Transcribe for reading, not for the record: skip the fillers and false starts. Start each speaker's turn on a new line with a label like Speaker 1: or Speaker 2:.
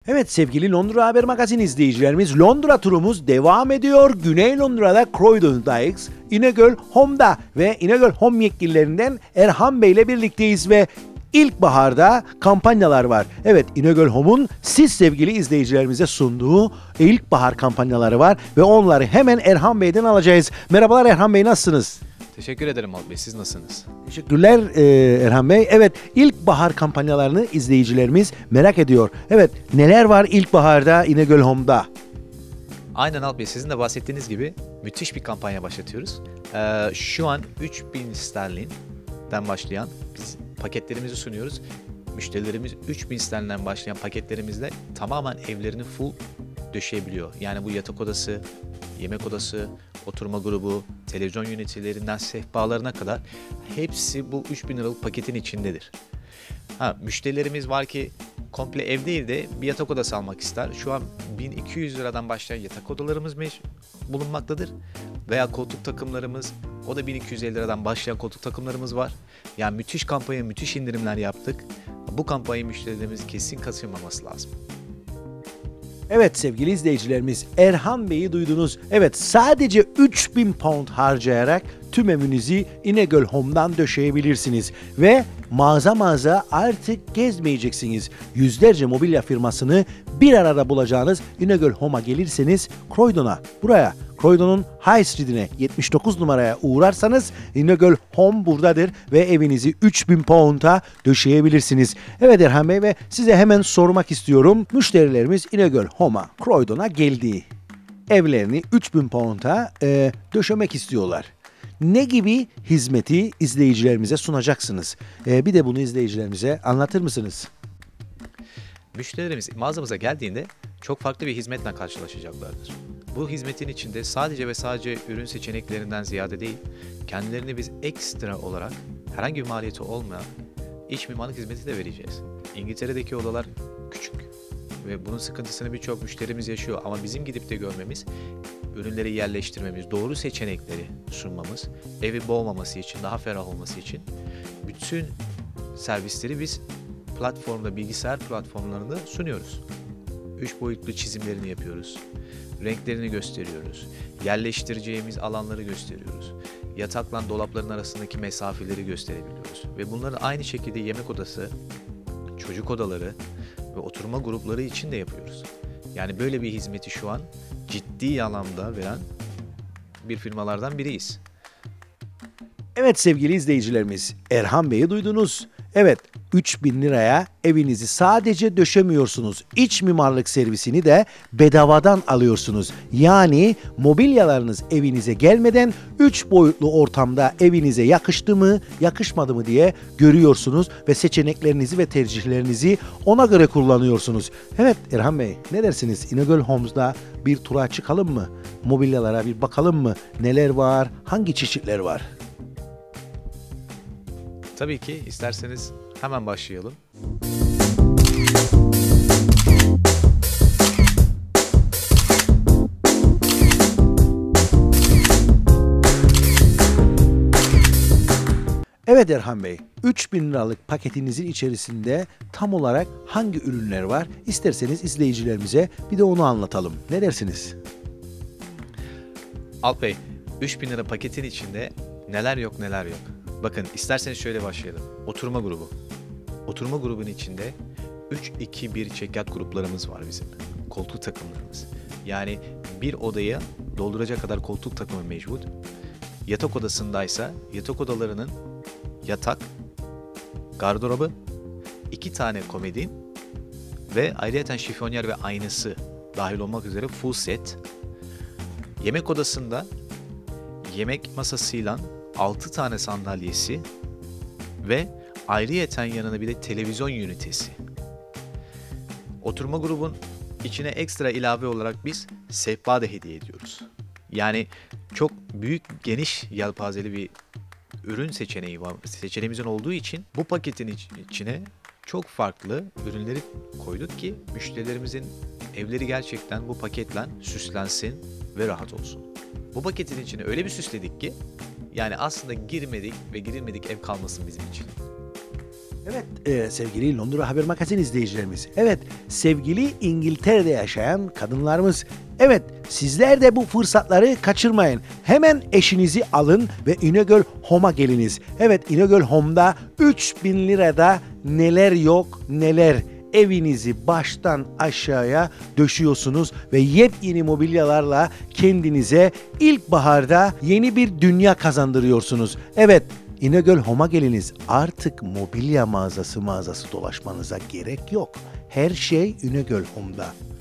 Speaker 1: Evet sevgili Londra Haber Magazin izleyicilerimiz, Londra turumuz devam ediyor. Güney Londra'da Croydon'dayız. İnegöl Home'da ve İnegöl Home yetkililerinden Erhan Bey ile birlikteyiz ve İlkbaharda kampanyalar var. Evet, İnegöl Home'un siz sevgili izleyicilerimize sunduğu ilkbahar kampanyaları var ve onları hemen Erhan Bey'den alacağız. Merhabalar Erhan Bey, nasılsınız?
Speaker 2: Teşekkür ederim Alp Bey. Siz nasılsınız?
Speaker 1: Teşekkürler Erhan Bey. Evet, ilkbahar kampanyalarını izleyicilerimiz merak ediyor. Evet, neler var ilkbaharda İnegöl Home'da?
Speaker 2: Aynen Alp Bey, sizin de bahsettiğiniz gibi müthiş bir kampanya başlatıyoruz. Şu an 3000 sterlinden başlayan biz paketlerimizi sunuyoruz. Müşterilerimiz 3000 sterlinden başlayan paketlerimizle tamamen evlerini full döşeyebiliyor. Yani bu yatak odası, yemek odası, oturma grubu, televizyon ünitelerinden sehpalarına kadar hepsi bu 3000 liralık paketin içindedir. Müşterilerimiz var ki komple ev değil de bir yatak odası almak ister. Şu an 1200 liradan başlayan yatak odalarımız bulunmaktadır. Veya koltuk takımlarımız, o da 1250 liradan başlayan koltuk takımlarımız var. Yani müthiş kampanya, müthiş indirimler yaptık. Bu kampanyayı müşterilerimiz kesin kaçırmaması lazım.
Speaker 1: Evet sevgili izleyicilerimiz, Erhan Bey'i duydunuz. Evet, sadece 3000 pound harcayarak tüm evinizi İnegöl Home'dan döşeyebilirsiniz. Ve mağaza artık gezmeyeceksiniz. Yüzlerce mobilya firmasını bir arada bulacağınız İnegöl Home'a gelirseniz buraya Croydon'un High Street'ine 79 numaraya uğrarsanız İnegöl Home buradadır ve evinizi 3000 pound'a döşeyebilirsiniz. Evet Erhan Bey, ve size hemen sormak istiyorum. Müşterilerimiz İnegöl Home'a, Croydon'a geldi. Evlerini 3000 pound'a döşemek istiyorlar. Ne gibi hizmeti izleyicilerimize sunacaksınız? Bir de bunu izleyicilerimize anlatır mısınız?
Speaker 2: Müşterilerimiz mağazamıza geldiğinde çok farklı bir hizmetle karşılaşacaklardır. Bu hizmetin içinde sadece ve sadece ürün seçeneklerinden ziyade değil, kendilerini biz ekstra olarak herhangi bir maliyeti olmayan iç mimarlık hizmeti de vereceğiz. İngiltere'deki odalar küçük ve bunun sıkıntısını birçok müşterimiz yaşıyor ama bizim gidip de görmemiz, ürünleri yerleştirmemiz, doğru seçenekleri sunmamız, evi boğmaması için, daha ferah olması için bütün servisleri biz bilgisayar platformlarında sunuyoruz. 3 boyutlu çizimlerini yapıyoruz. Renklerini gösteriyoruz. Yerleştireceğimiz alanları gösteriyoruz. Yatakla dolapların arasındaki mesafeleri gösterebiliyoruz. Ve bunların aynı şekilde yemek odası, çocuk odaları ve oturma grupları için de yapıyoruz. Yani böyle bir hizmeti şu an ciddi anlamda veren bir firmalardan biriyiz.
Speaker 1: Evet sevgili izleyicilerimiz, Erhan Bey'i duydunuz. Evet, 3000 liraya evinizi sadece döşemiyorsunuz. İç mimarlık servisini de bedavadan alıyorsunuz. Yani mobilyalarınız evinize gelmeden 3 boyutlu ortamda evinize yakıştı mı, yakışmadı mı diye görüyorsunuz ve seçeneklerinizi ve tercihlerinizi ona göre kullanıyorsunuz. Evet Erhan Bey, ne dersiniz? İnegöl Homes'da bir tura çıkalım mı? Mobilyalara bir bakalım mı? Neler var? Hangi çeşitler var?
Speaker 2: Tabii ki, isterseniz hemen başlayalım.
Speaker 1: Evet Erhan Bey, 3000 liralık paketinizin içerisinde tam olarak hangi ürünler var? İsterseniz izleyicilerimize bir de onu anlatalım. Ne dersiniz?
Speaker 2: Alp Bey, 3000 lira paketin içinde neler yok. Bakın, isterseniz şöyle başlayalım. Oturma grubu. Oturma grubunun içinde 3-2-1 çekyat gruplarımız var bizim. Koltuk takımlarımız. Yani bir odaya dolduracak kadar koltuk takımı mevcut. Yatak odasındaysa yatak odalarının yatak, gardırobu, 2 tane komodin ve ayrıyeten şifonyer ve aynası dahil olmak üzere full set. Yemek odasında yemek masasıyla 6 tane sandalyesi ve ayrıyeten yanına bir de televizyon ünitesi. Oturma grubun içine ekstra ilave olarak biz sehpa da hediye ediyoruz. Yani çok büyük, geniş yelpazeli bir ürün seçeneğimizin olduğu için bu paketin içine çok farklı ürünleri koyduk ki müşterilerimizin evleri gerçekten bu paketle süslensin ve rahat olsun. Bu paketin içine öyle bir süsledik ki yani aslında girmedik ve girilmedik ev kalmasın bizim için.
Speaker 1: Evet sevgili Londra Haber Magazin izleyicilerimiz. Evet sevgili İngiltere'de yaşayan kadınlarımız. Evet sizler de bu fırsatları kaçırmayın. Hemen eşinizi alın ve İnegöl Home'a geliniz. Evet İnegöl Home'da 3000 lirada neler yok neler. Evinizi baştan aşağıya döşüyorsunuz ve yepyeni mobilyalarla kendinize ilkbaharda yeni bir dünya kazandırıyorsunuz. Evet İnegöl Home'a geliniz. Artık mobilya mağazası dolaşmanıza gerek yok. Her şey İnegöl Home'da.